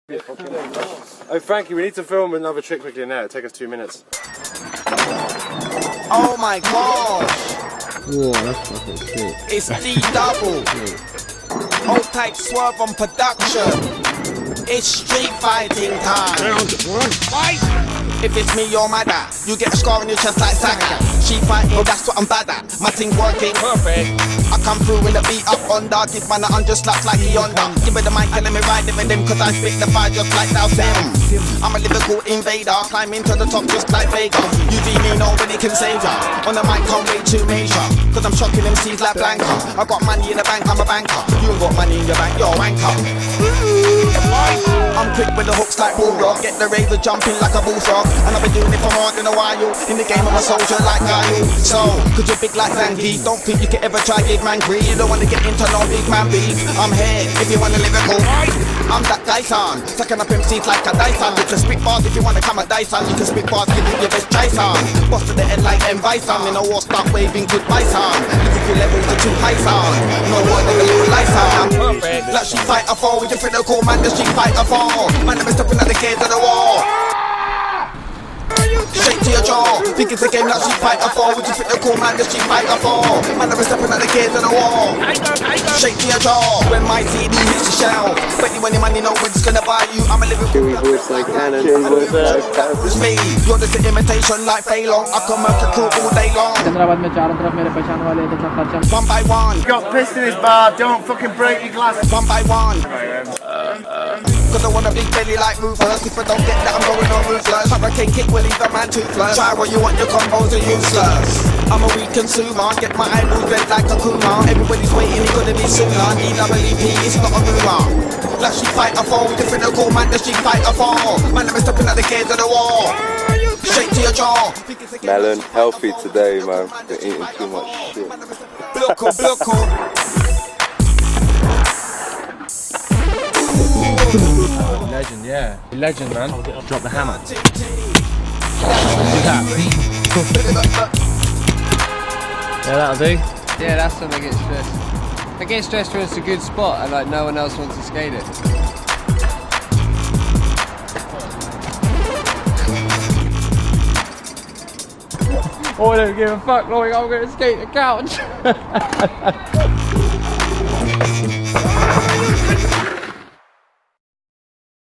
Oh, Frankie, we need to film another trick quickly now. It'll take us 2 minutes. Oh my gosh! Whoa, that's fucking sick. It's D-double. Old type swerve on production. It's street fighting time. Fight! If it's me or my dad, you get a scar on your chest like Saka. She fighting, that's what I'm bad at. My thing working perfect. I come through in the beat up under. Give man a 100 slaps like he under. Give me the mic and let me ride it with them, cause I spit the fire just like thou Sam. I'm a lyrical invader, climbing to the top just like Vega. You be me, nobody can save ya. On the mic, can't wait too major, cause I'm shocking MCs like Blanca. I got money in the bank, I'm a banker. You ain't got money in your bank, you're a wanker. I'm quick with the hooks like Bulldog. Get the razor jumping like a bullfrog. And I've been doing it for more than a while. In the game I'm a soldier like Guile. So, cause you're big like Zangief, don't think you can ever try Big Man Greed. You don't wanna get into no big man beef. I'm here if you want a lyrical. I'm that Dyson, sucking up MCs like a Dyson. You can spit bars if you wanna come a Dyson. You can spit bars, give it your best try son. Boss to the head like M. Bison. In a war start waving goodbye son. Lyrical levels are too high son. No word in the little light son. I'm perfect, like she fight a fall. With your friend call man, the street fight a fall. Man, I'm stepping at the gates of the wall. Straight to your jaw. Think it's a game like she fight a fall. Would you fit the call man, the street fight a fall. Man, I'm stepping at the gates of the wall. Straight to your jaw. When my CD hits the shell, bet you any money know what's gonna buy you. I'm a living voice like Anna. It's me, you're just an imitation like Phaelon. I can work a crew all day long. One by one. Got pissed in his bar, don't fucking break your glass. One by one. Cause I want a big belly like Rufus. If I don't get that, I'm going on ruthless. Hurricane kick will leave a man toothless. Try what you want, your combos are useless. I'm a weak consumer, get my eyeballs red like a Kuma. Everybody's waiting, it's gonna be sooner. EWP, it's not a rumor. Like she fight a fall, different call man, the street fight a fall. Man, I'm stepping at the gates of the wall. Straight to your jaw. Melon, healthy today, man. Been eating too much shit. Bloco. Legend, yeah. Legend, man. Drop the hammer. Do that. Yeah, that'll do. Yeah, that's when I get stressed. I get stressed when it's a good spot and like no one else wants to skate it. Oh, I don't give a fuck, like I'm going to skate the couch.